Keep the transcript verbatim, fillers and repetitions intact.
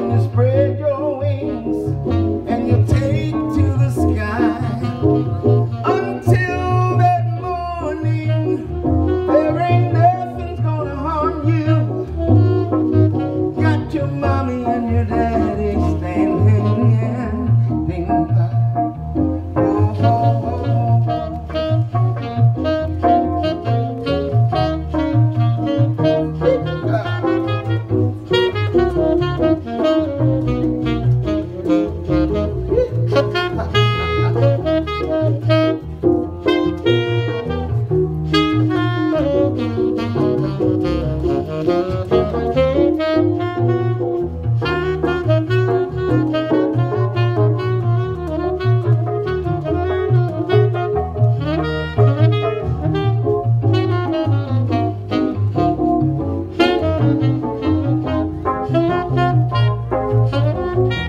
and you spread your wings and you take to the sky. Until that morning, there ain't nothing's gonna harm you. Got your mommy and your daddy standing by. Oh, oh, oh.